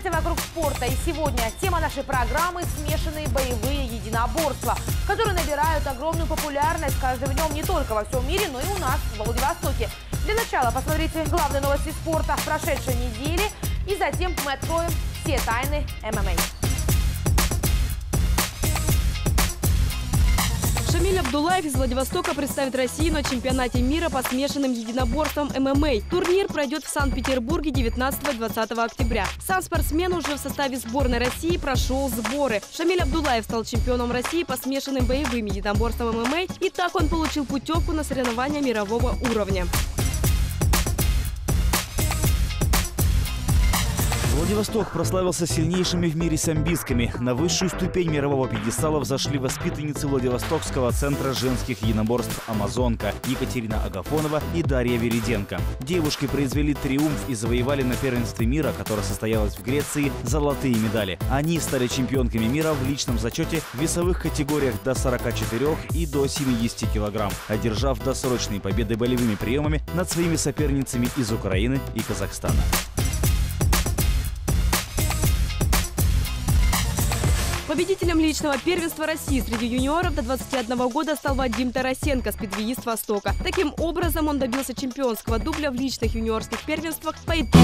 Информация вокруг спорта. И сегодня тема нашей программы – смешанные боевые единоборства, которые набирают огромную популярность с каждым днем не только во всем мире, но и у нас, в Владивостоке. Для начала посмотрите главные новости спорта прошедшей недели, и затем мы откроем все тайны ММА. Шамиль Абдуллаев из Владивостока представит Россию на чемпионате мира по смешанным единоборствам ММА. Турнир пройдет в Санкт-Петербурге 19-20 октября. Сам спортсмен уже в составе сборной России прошел сборы. Шамиль Абдуллаев стал чемпионом России по смешанным боевым единоборствам ММА, и так он получил путевку на соревнования мирового уровня. Владивосток прославился сильнейшими в мире самбистками. На высшую ступень мирового пьедестала взошли воспитанницы Владивостокского центра женских единоборств «Амазонка» Екатерина Агафонова и Дарья Вериденко. Девушки произвели триумф и завоевали на первенстве мира, которое состоялось в Греции, золотые медали. Они стали чемпионками мира в личном зачете в весовых категориях до 44 и до 70 килограмм, одержав досрочные победы болевыми приемами над своими соперницами из Украины и Казахстана. Победителем личного первенства России среди юниоров до 21 года стал Вадим Тарасенко, спидвеист Востока. Таким образом, он добился чемпионского дубля в личных юниорских первенствах по итогам.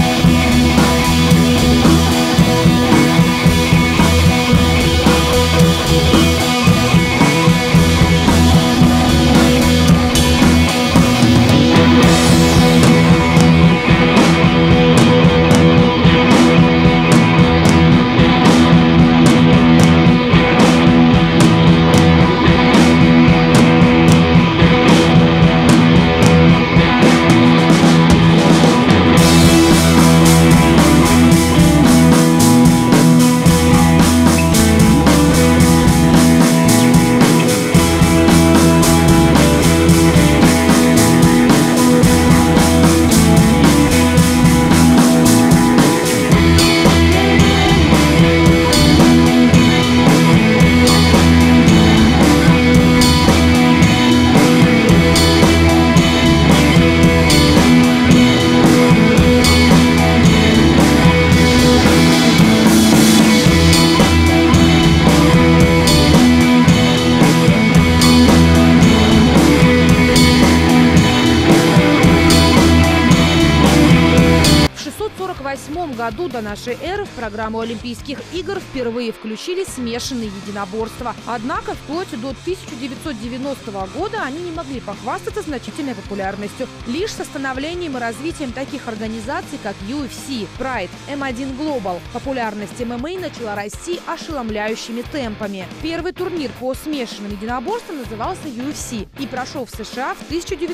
В 1948 году до нашей эры в программу Олимпийских игр впервые включили смешанные единоборства. Однако вплоть до 1990 года они не могли похвастаться значительной популярностью. Лишь с становлением и развитием таких организаций, как UFC, Pride, M1 Global, популярность ММА начала расти ошеломляющими темпами. Первый турнир по смешанным единоборствам назывался UFC и прошел в США в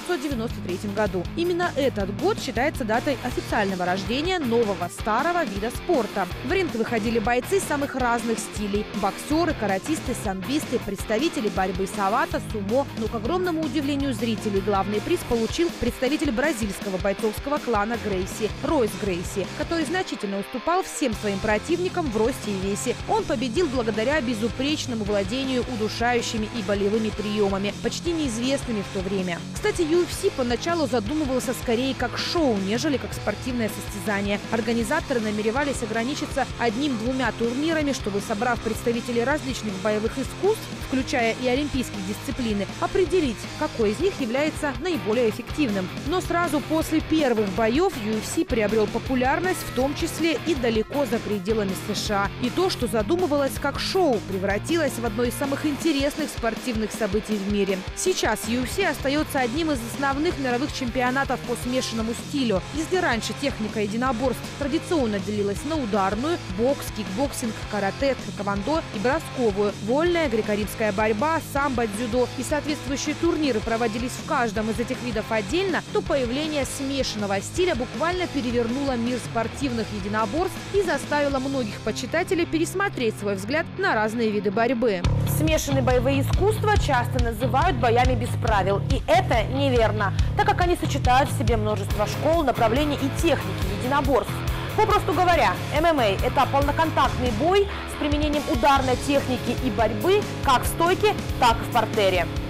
1993 году. Именно этот год считается датой официального рождения нового старого вида спорта. В ринг выходили бойцы самых разных стилей – боксеры, каратисты, самбисты, представители борьбы савата, сумо. Но, к огромному удивлению зрителей, главный приз получил представитель бразильского бойцовского клана Грейси – Ройс Грейси, который значительно уступал всем своим противникам в росте и весе. Он победил благодаря безупречному владению удушающими и болевыми приемами, почти неизвестными в то время. Кстати, UFC поначалу задумывался скорее как шоу, нежели как спортивное состязание. Организаторы намеревались ограничиться одним-двумя турнирами, чтобы, собрав представителей различных боевых искусств, включая и олимпийские дисциплины, определить, какой из них является наиболее эффективным. Но сразу после первых боев UFC приобрел популярность, в том числе и далеко за пределами США. И то, что задумывалось как шоу, превратилось в одно из самых интересных спортивных событий в мире. Сейчас UFC остается одним из основных мировых чемпионатов по смешанному стилю. Если раньше техника единоборств традиционно делилась на ударную, бокс, кикбоксинг, карате, тэквондо и бросковую, вольная, греко-римская борьба, самбо, дзюдо и соответствующие турниры проводились в каждом из этих видов отдельно, то появление смешанного стиля буквально перевернуло мир спортивных единоборств и заставило многих почитателей пересмотреть свой взгляд на разные виды борьбы. Смешанные боевые искусства часто называют боями без правил. И это неверно, так как они сочетают в себе множество школ, направлений и техники единоборств. Попросту говоря, ММА – это полноконтактный бой с применением ударной техники и борьбы как в стойке, так и в партере.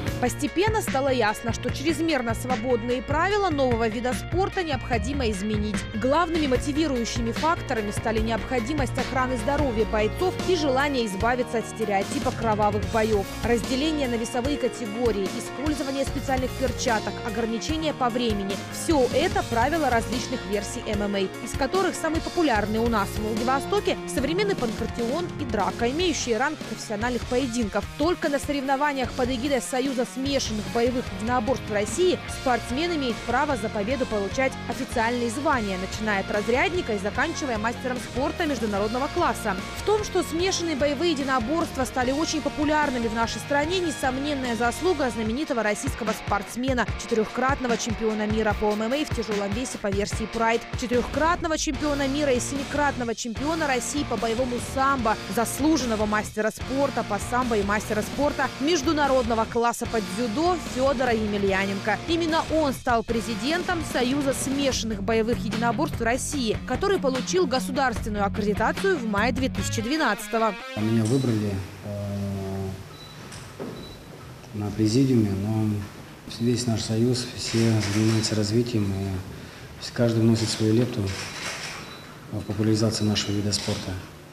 Постепенно стало ясно, что чрезмерно свободные правила нового вида спорта необходимо изменить. Главными мотивирующими факторами стали необходимость охраны здоровья бойцов и желание избавиться от стереотипа кровавых боев. Разделение на весовые категории, использование специальных перчаток, ограничения по времени – все это правила различных версий ММА, из которых самые популярные у нас в Владивостоке – современный панкратион и драка, имеющие ранг профессиональных поединков. Только на соревнованиях под эгидой Союза смешанных боевых единоборств России спортсмен имеет право за победу получать официальные звания, начиная от разрядника и заканчивая мастером спорта международного класса. В том, что смешанные боевые единоборства стали очень популярными в нашей стране, несомненная заслуга знаменитого российского спортсмена, четырехкратного чемпиона мира по ММА в тяжелом весе по версии Pride, четырехкратного чемпиона мира и семикратного чемпиона России по боевому самбо, заслуженного мастера спорта по самбо и мастера спорта международного класса по дзюдо Федора Емельяненко. Именно он стал президентом Союза смешанных боевых единоборств России, который получил государственную аккредитацию в мае 2012-го. Меня выбрали на президиуме, но весь наш союз, все занимаются развитием, и каждый вносит свою лепту в популяризацию нашего вида спорта.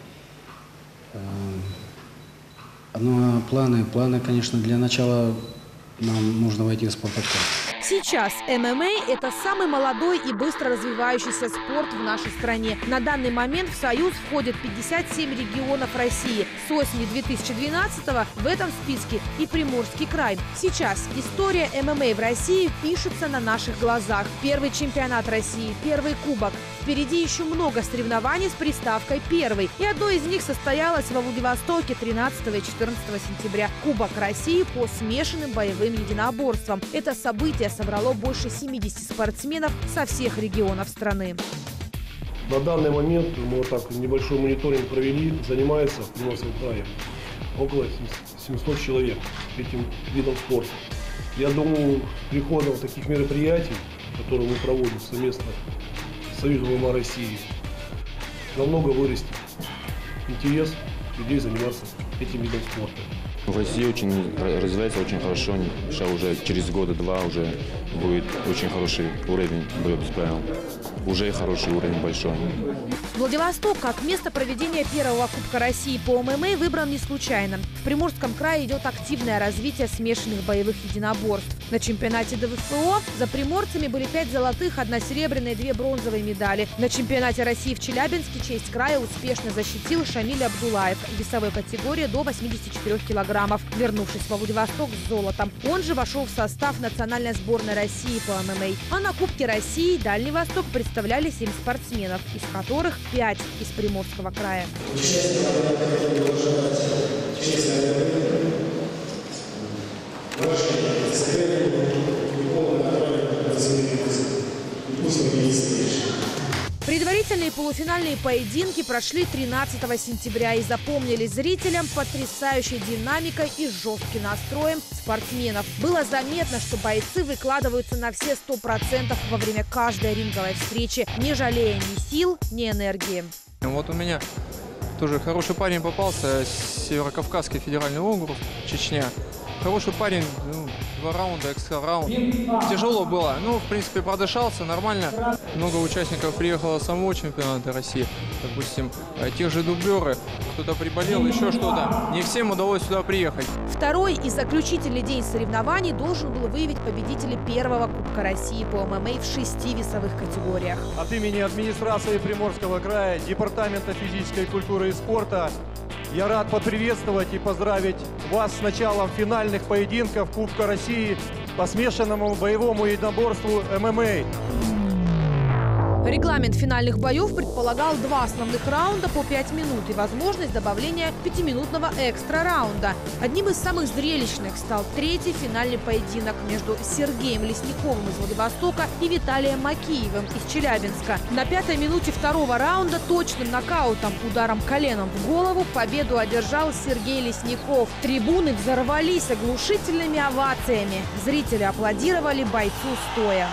Но планы, конечно, для начала нам нужно войти в спорт-актор. Сейчас ММА – это самый молодой и быстро развивающийся спорт в нашей стране. На данный момент в Союз входят 57 регионов России. С осени 2012-го в этом списке и Приморский край. Сейчас история ММА в России пишется на наших глазах. Первый чемпионат России, первый кубок. Впереди еще много соревнований с приставкой «первый». И одно из них состоялось во Владивостоке 13 и 14 сентября. Кубок России по смешанным боевым единоборствам. Это событие собрало больше 70 спортсменов со всех регионов страны. На данный момент мы вот так небольшой мониторинг провели, занимается в Приморском крае около 700 человек этим видом спорта. Я думаю, приходом таких мероприятий, которые мы проводим совместно с Союзом ММА России, намного вырастет интерес людей заниматься этим видом спорта. В России очень развивается очень хорошо, уже через года-два уже будет очень хороший уровень боев без правил. Уже хороший уровень большой. Владивосток как место проведения первого Кубка России по ММА выбран не случайно. В Приморском крае идет активное развитие смешанных боевых единоборств. На чемпионате ДВФО за приморцами были 5 золотых, 1 серебряная и 2 бронзовые медали. На чемпионате России в Челябинске честь края успешно защитил Шамиль Абдулаев в весовой категории до 84 килограммов, вернувшись во Владивосток с золотом. Он же вошел в состав национальной сборной России по ММА. А на Кубке России Дальний Восток представляли 7 спортсменов, из которых 5 из Приморского края. Предварительные полуфинальные поединки прошли 13 сентября и запомнились зрителям потрясающей динамикой и жестким настроем спортсменов. Было заметно, что бойцы выкладываются на все 100% во время каждой ринговой встречи, не жалея ни сил, ни энергии. Вот у меня тоже хороший парень попался, Северокавказский федеральный округ, Чечня. Хороший парень, 2 раунда, экстра-раунд. Тяжело было, в принципе, продышался нормально. Много участников приехало с самого чемпионата России. Допустим, тех же дублеры, кто-то приболел, еще что-то. Не всем удалось сюда приехать. Второй и заключительный день соревнований должен был выявить победителей первого Кубка России по ММА в 6 весовых категориях. От имени администрации Приморского края, Департамента физической культуры и спорта я рад поприветствовать и поздравить вас с началом финальных поединков Кубка России по смешанному боевому единоборству ММА. Регламент финальных боев предполагал 2 основных раунда по 5 минут и возможность добавления 5-минутного экстра-раунда. Одним из самых зрелищных стал 3-й финальный поединок между Сергеем Лесниковым из Владивостока и Виталием Макиевым из Челябинска. На 5-й минуте 2-го раунда точным нокаутом, ударом коленом в голову победу одержал Сергей Лесников. Трибуны взорвались оглушительными овациями. Зрители аплодировали бойцу стоя.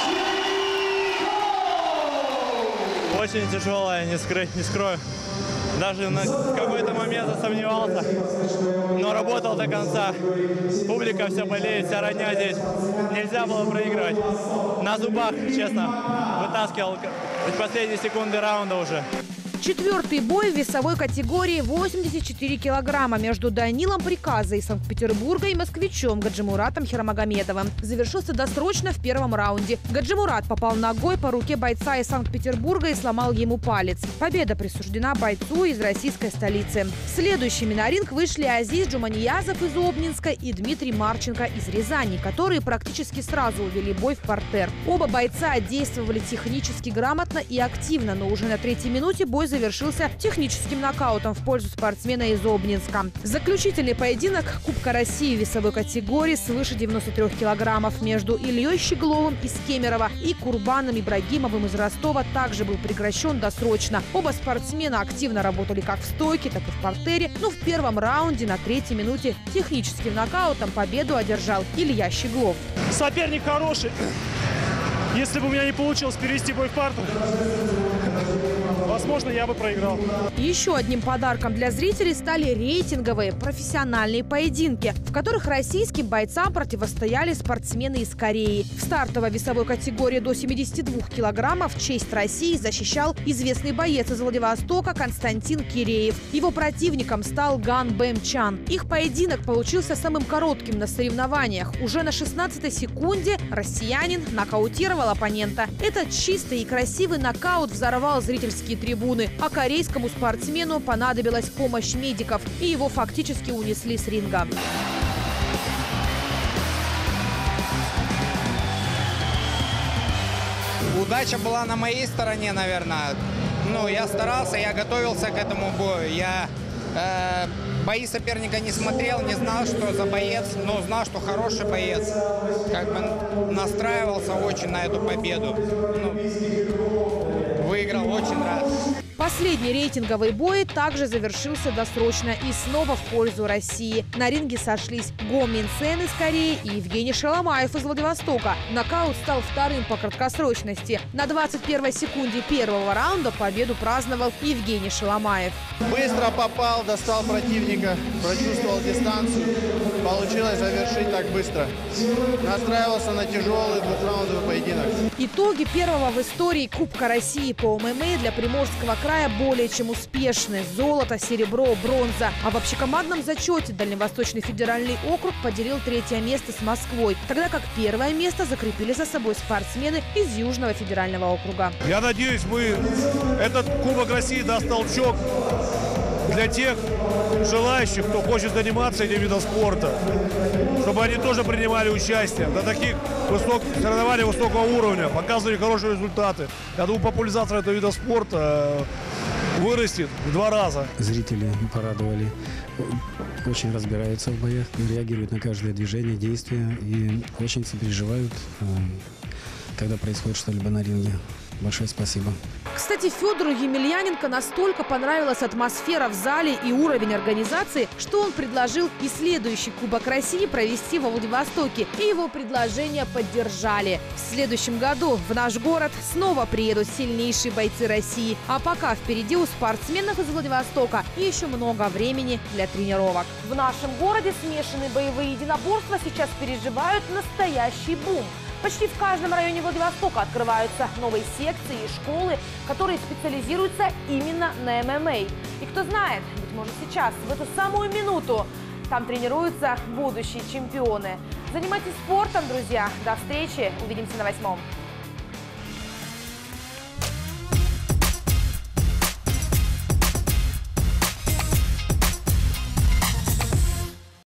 Очень тяжелая, не скрою. Даже на какой-то момент засомневался, но работал до конца. Публика все болеет, вся родня здесь. Нельзя было проигрывать. На зубах, честно, вытаскивал в последние секунды раунда уже. Четвертый бой в весовой категории 84 килограмма между Данилом Приказа из Санкт-Петербурга и москвичом Гаджимуратом Хирамагомедовым завершился досрочно в первом раунде. Гаджимурат попал ногой по руке бойца из Санкт-Петербурга и сломал ему палец. Победа присуждена бойцу из российской столицы. Следующими на ринг вышли Азиз Джуманиязов из Обнинска и Дмитрий Марченко из Рязани, которые практически сразу увели бой в партер. Оба бойца действовали технически грамотно и активно, но уже на третьей минуте бой завершился техническим нокаутом в пользу спортсмена из Обнинска. Заключительный поединок Кубка России в весовой категории свыше 93 килограммов между Ильей Щегловым из Кемерово и Курбаном Ибрагимовым из Ростова также был прекращен досрочно. Оба спортсмена активно работали как в стойке, так и в партере, но в первом раунде на третьей минуте техническим нокаутом победу одержал Илья Щеглов. Соперник хороший. Если бы у меня не получилось перевести бой в партер, возможно, я бы проиграл. Еще одним подарком для зрителей стали рейтинговые профессиональные поединки, в которых российским бойцам противостояли спортсмены из Кореи. В стартовой весовой категории до 72 килограммов честь России защищал известный боец из Владивостока Константин Киреев. Его противником стал Ган Бэм Чан. Их поединок получился самым коротким на соревнованиях. Уже на 16-й секунде россиянин нокаутировал оппонента. Этот чистый и красивый нокаут взорвал зрительские трибуны, а корейскому спортсмену понадобилась помощь медиков, и его фактически унесли с ринга. Удача была на моей стороне, наверное. Ну, я старался, я готовился к этому бою. Я бои соперника не смотрел, не знал, что за боец, но знал, что хороший боец. Как бы настраивался очень на эту победу. Ну, выиграл, очень рад. Последний рейтинговый бой также завершился досрочно и снова в пользу России. На ринге сошлись Го Мин Сен из Кореи и Евгений Шаламаев из Владивостока. Нокаут стал вторым по краткосрочности. На 21-й секунде первого раунда победу праздновал Евгений Шаламаев. Быстро попал, достал противника, прочувствовал дистанцию. Получилось завершить так быстро. Настраивался на тяжелый двухраундовый поединок. Итоги первого в истории Кубка России по ММА для Приморского края более чем успешны. Золото, серебро, бронза. А в общекомандном зачете Дальневосточный федеральный округ поделил третье место с Москвой, тогда как первое место закрепили за собой спортсмены из Южного федерального округа. Я надеюсь, этот Кубок России даст толчок для тех желающих, кто хочет заниматься этим видом спорта, чтобы они тоже принимали участие на таких соревнованиях высокого уровня, показывали хорошие результаты. Я думаю, популяризация этого вида спорта вырастет в 2 раза. Зрители порадовали, очень разбираются в боях, реагируют на каждое движение, действие и очень сопереживают, когда происходит что-либо на ринге. Большое спасибо. Кстати, Федору Емельяненко настолько понравилась атмосфера в зале и уровень организации, что он предложил и следующий Кубок России провести во Владивостоке. И его предложение поддержали. В следующем году в наш город снова приедут сильнейшие бойцы России. А пока впереди у спортсменов из Владивостока еще много времени для тренировок. В нашем городе смешанные боевые единоборства сейчас переживают настоящий бум. Почти в каждом районе Владивостока открываются новые секции и школы, которые специализируются именно на ММА. И кто знает, быть может сейчас, в эту самую минуту, там тренируются будущие чемпионы. Занимайтесь спортом, друзья. До встречи. Увидимся на 8.